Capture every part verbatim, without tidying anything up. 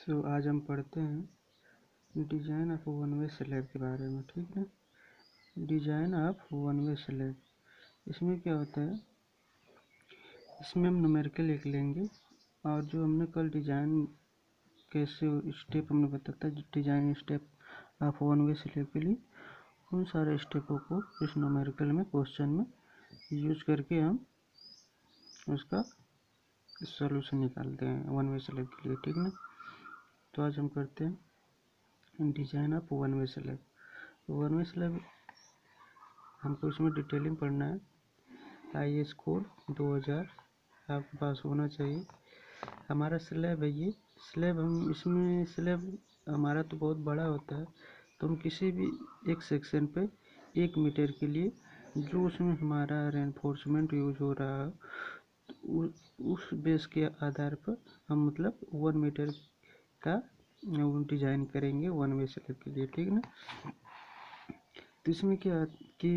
सो so, आज हम पढ़ते हैं design of one way slab के बारे में। ठीक है, design of one way slab. इसमें क्या होता है, इसमें हम न्यूमेरिकल लिख लेंगे और जो हमने कल डिजाइन कैसे स्टेप हमने बताया था, design step of one way slab के लिए, उन सारे स्टेपों को इस न्यूमेरिकल में क्वेश्चन में यूज करके हम उसका सॉल्यूशन निकालते हैं वन वे स्लैब के लिए। ठीक है, तो आज हम करते हैं design of one way slab. One way slab हमको इसमें डिटेलिंग पढ़ना है। आई एस कोड दो हज़ार आपके पास होना चाहिए। हमारा स्लैब है ये स्लैब, हम इसमें स्लैब हमारा तो बहुत बड़ा होता है, तो हम किसी भी एक सेक्शन पे एक मीटर के लिए जो उसमें हमारा रेनफोर्समेंट यूज हो रहा है, तो उस बेस के आधार पर हम मतलब वन मीटर का डिजाइन करेंगे वन वे स्लैब के लिए। ठीक है ना, तो इसमें क्या कि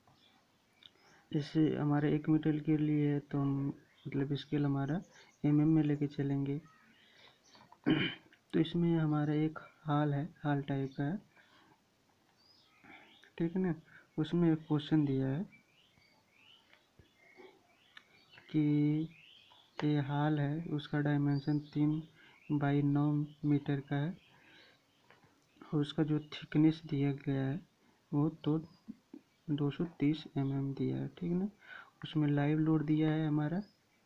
जैसे हमारे एक मीटर के लिए है तो हम मतलब स्केल हमारा एम एम में लेके चलेंगे। तो इसमें हमारा एक हाल है, हाल टाइप का है। ठीक है ना, उसमें एक क्वेश्चन दिया है कि ये हाल है, उसका डायमेंशन तीन बाई नौ मीटर का है और उसका जो थिकनेस दिया गया है वो तो दो सौ तीस एम एम दिया है। ठीक है ना, उसमें लाइव लोड दिया है हमारा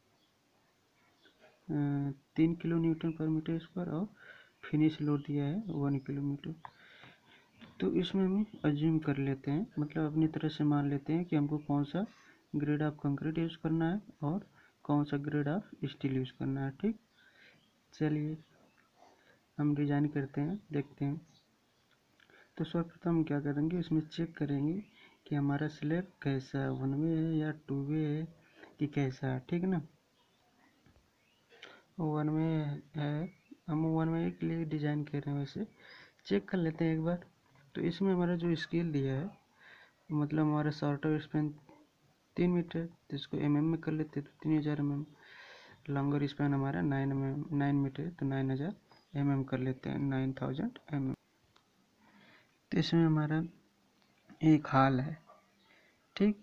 तीन kilo newton per meter square और फिनिश लोड दिया है वन किलोमीटर। तो इसमें हम अज्यूम कर लेते हैं, मतलब अपनी तरह से मान लेते हैं कि हमको कौन सा ग्रेड ऑफ कंक्रीट यूज़ करना है और कौन सा ग्रेड ऑफ स्टील यूज़ करना है। ठीक, चलिए हम डिजाइन करते हैं, देखते हैं। तो सर्वप्रथम हम क्या करेंगे, इसमें चेक करेंगे कि हमारा स्लैब कैसा है, वन वे है या टू वे है कि कैसा है। ठीक है ना, वन वे है, हम वन वे के लिए डिज़ाइन कर रहे हैं, वैसे चेक कर लेते हैं एक बार। तो इसमें हमारा जो स्केल दिया है मतलब हमारा शॉर्टर स्पैन तीन मीटर, तो इसको एम एम में कर लेते हैं, तो तीन हज़ार एम एम। लॉन्गर स्पैन हमारा nine M M nine meter, तो नाइन हज़ार एम एम कर लेते हैं, नाइन थाउजेंड एम एम। तो इसमें हमारा एक हाल है। ठीक,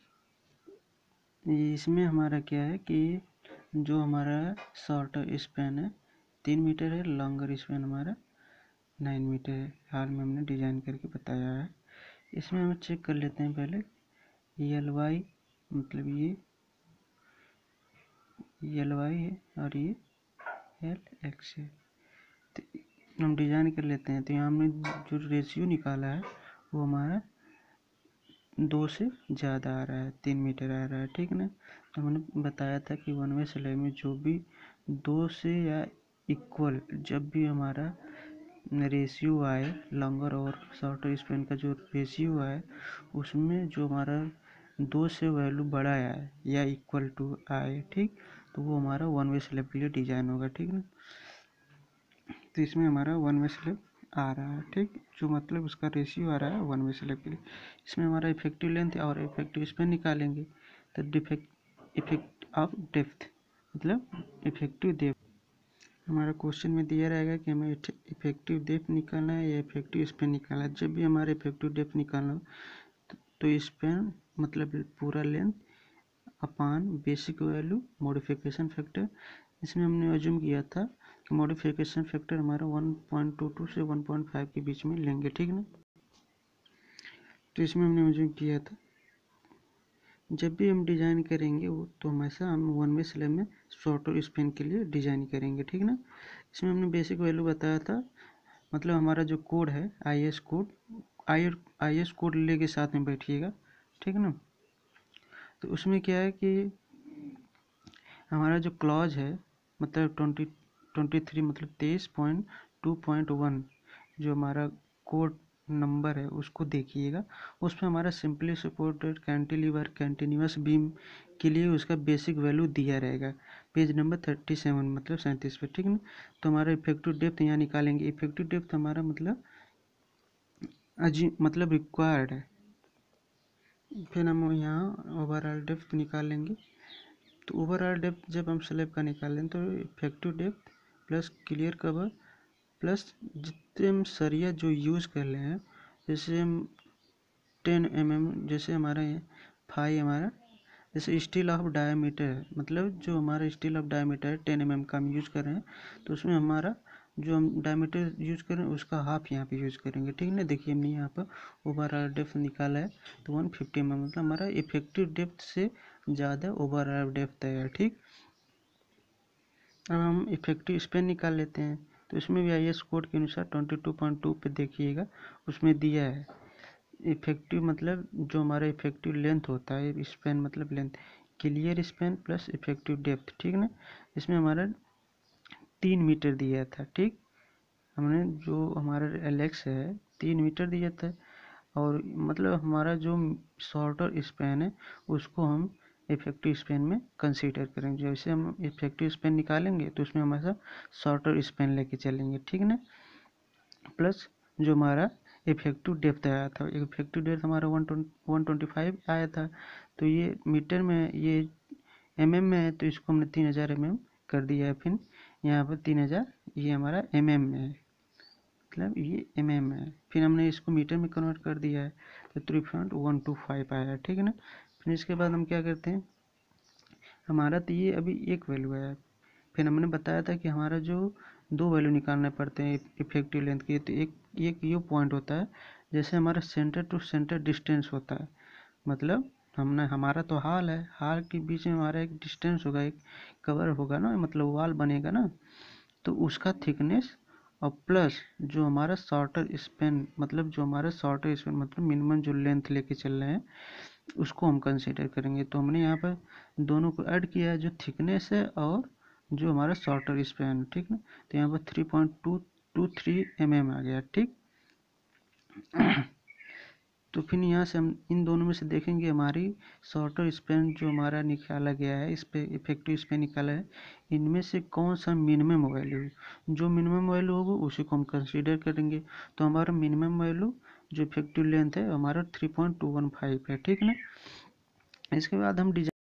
इसमें हमारा क्या है कि जो हमारा शॉर्टर स्पैन है तीन मीटर है, लॉन्गर स्पैन हमारा नाइन मीटर है, हाल में हमने डिज़ाइन करके बताया है। इसमें हम चेक कर लेते हैं पहले एल वाई, मतलब ये एल वाई है और ये एल एक्स है। तो हम डिज़ाइन कर लेते हैं। तो यहाँ हमने जो रेशियो निकाला है वो हमारा दो से ज़्यादा आ रहा है, तीन मीटर आ रहा है। ठीक ना, तो हमने बताया था कि वन वे स्लैब में जो भी दो से या इक्वल जब भी हमारा रेशियो आए, लॉन्गर और शॉर्टर स्पैन का जो रेशियो आए उसमें जो हमारा दो से वैल्यू बड़ा आए या इक्वल टू आए, ठीक, तो वो हमारा वन वे स्लैब के लिए डिज़ाइन होगा। ठीक ना, तो इसमें हमारा वन वे स्लैब आ रहा है। ठीक, जो मतलब उसका रेशियो आ रहा है वन वे स्लैब के लिए। इसमें हमारा इफेक्टिव लेंथ और इफेक्टिव स्पैन निकालेंगे। तो डिफेक्ट इफेक्ट ऑफ डेप्थ मतलब इफेक्टिव डेप्थ हमारा क्वेश्चन में दिया रहेगा कि हमें इफेक्टिव डेप्थ निकालना है या इफेक्टिव स्पैन निकालना है। जब भी हमारे इफेक्टिव डेप्थ निकालना हो तो, तो स्पैन मतलब पूरा length upon basic value modification factor. इसमें हमने अज्यूम किया था कि मॉडिफिकेशन फैक्टर हमारा वन पॉइंट टू टू से वन पॉइंट फाइव के बीच में लेंगे। ठीक ना, तो इसमें हमने अज्यूम किया था जब भी हम डिज़ाइन करेंगे वो तो हमेशा हम वन वे स्लैब में शॉर्टर स्पैन के लिए डिज़ाइन करेंगे। ठीक ना, इसमें हमने बेसिक वैल्यू बताया था, मतलब हमारा जो कोड है I S code, I I S code लेके साथ में बैठिएगा। ठीक ना, तो उसमें क्या है कि हमारा जो क्लॉज है मतलब ट्वेंटी ट्वेंटी थ्री मतलब तेईस पॉइंट टू पॉइंट वन जो हमारा कोड नंबर है उसको देखिएगा। उसमें हमारा simply supported cantilever continuous beam के लिए उसका बेसिक वैल्यू दिया रहेगा, पेज नंबर थर्टी सेवन मतलब सैंतीस पे। ठीक ना, तो हमारा इफेक्टिव डेप्थ यहाँ निकालेंगे। इफेक्टिव डेप्थ हमारा मतलब अजी मतलब रिक्वायर्ड है। फिर हम यहाँ ओवरऑल डेप्थ निकालेंगे। तो ओवरऑल डेप्थ जब हम स्लैब का निकालें तो effective depth plus clear cover plus जितने हम सरिया जो यूज़ कर रहे हैं, जैसे हम टेन एम एम, जैसे हमारा फाइव हमारा जैसे स्टील ऑफ डायमीटर है, मतलब जो हमारा स्टील ऑफ डायमीटर है टेन एम एम का हम यूज़ कर रहे हैं, तो उसमें हमारा जो हम डायमीटर यूज़ कर रहे हैं उसका हाफ यहाँ पे यूज़ करेंगे, ठीक है। देखिए हमने यहाँ पर ओवरऑल डेप्थ निकाला है तो वन फिफ्टी एम एम, मतलब हमारा इफेक्टिव डेप्थ से ज़्यादा ओवरऑल डेप्थ है, ठीक। अब हम इफेक्टिव स्पेन निकाल लेते हैं, तो इसमें भी आई एस कोड के अनुसार ट्वेंटी टू पॉइंट टू पे देखिएगा उसमें दिया है इफेक्टिव, मतलब जो हमारा इफेक्टिव लेंथ होता है, स्पेन मतलब length, clear span plus effective depth, ठीक ना। इसमें हमारा तीन मीटर दिया था, ठीक। हमने जो हमारा एलेक्स है तीन मीटर दिया था, और मतलब हमारा जो शॉर्टर स्पेन है उसको हम इफेक्टिव स्पेन में कंसीडर करेंगे। जैसे हम इफेक्टिव स्पेन निकालेंगे तो उसमें हमारा शॉर्टर स्पेन लेके चलेंगे, ठीक ना। प्लस जो हमारा इफेक्टिव डेप्थ आया था, इफेक्टिव डेप्थ हमारा वन वन ट्वेंटी फाइव आया था, तो ये मीटर में, ये एम एम में है, तो इसको हमने तीन हज़ार एम एम कर दिया है। फिर यहाँ पर तीन हज़ार ये हमारा एम एम में है, मतलब ये एम एम है। फिर हमने इसको मीटर में कन्वर्ट कर दिया है तो three point one two five आया है, ठीक है ना। फिर इसके बाद हम क्या करते हैं, हमारा तो ये अभी एक वैल्यू है, फिर हमने बताया था कि हमारा जो दो वैल्यू निकालने पड़ते हैं इफेक्टिव लेंथ के, तो एक एक ये पॉइंट होता है, जैसे हमारा सेंटर टू सेंटर डिस्टेंस होता है, मतलब हमने हमारा तो हाल है, हाल के बीच में हमारा एक डिस्टेंस होगा, एक कवर होगा ना, मतलब वाल बनेगा ना, तो उसका थिकनेस, और प्लस जो हमारा शॉर्टर स्पेन, मतलब जो हमारा शॉर्टर स्पेन मतलब मिनिमम जो लेंथ लेके चल रहे हैं उसको हम कंसीडर करेंगे। तो हमने यहाँ पर दोनों को ऐड किया है, जो थिकनेस है और जो हमारा शॉर्टर स्पेन, ठीक ना। तो यहाँ पर three point two two three M M आ गया, ठीक। तो फिर यहाँ से हम इन दोनों में से देखेंगे हमारी शॉर्टर स्पेन जो हमारा निकाला गया है, इस पे इफेक्टिव स्पेन निकाला है, इनमें से कौन सा मिनिमम वैल्यू, जो मिनिमम वैल्यू होगा उसी को हम कंसीडर करेंगे। तो हमारा मिनिमम वैल्यू जो इफेक्टिव लेंथ है हमारा three point two one five है, ठीक ना। इसके बाद हम डिजाइन